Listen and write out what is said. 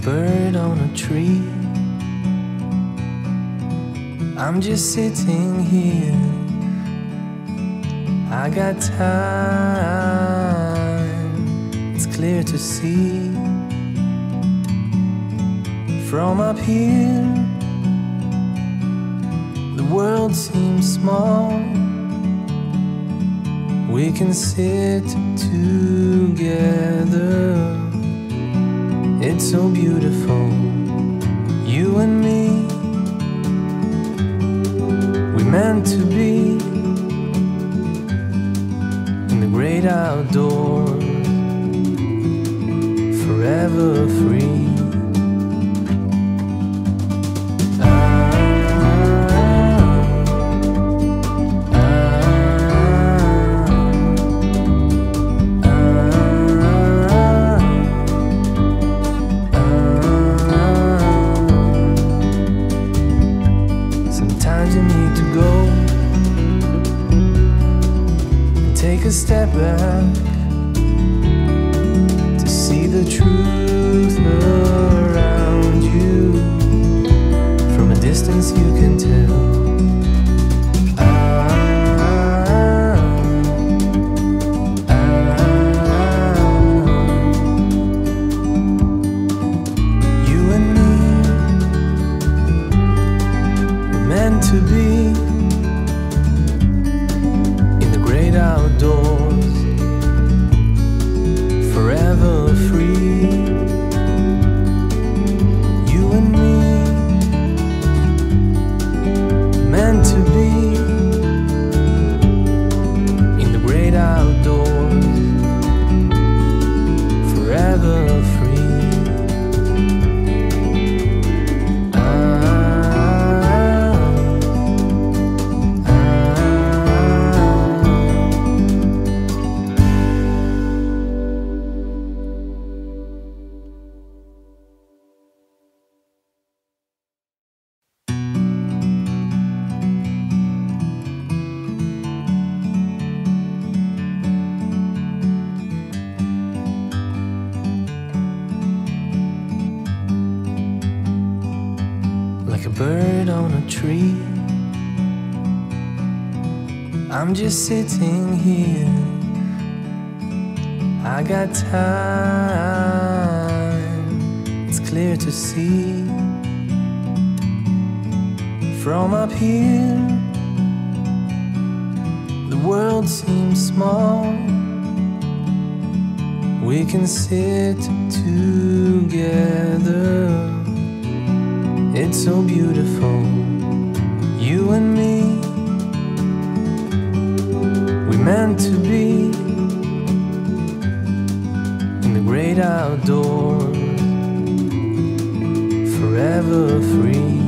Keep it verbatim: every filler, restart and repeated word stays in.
bird on a tree. I'm just sitting here, I got time, it's clear to see. From up here, the world seems small. We can sit together, it's so beautiful, you and me. We meant to be in the great outdoors, forever free. You need to go and take a step back to see the truth around you. From a distance you can tell. To be in the great outdoors, forever free. You and me, meant to be in the great outdoors, forever free. Like a bird on a tree, I'm just sitting here, I got time, it's clear to see. From up here, the world seems small. We can sit together, it's so beautiful, you and me. We meant to be in the great outdoors, forever free.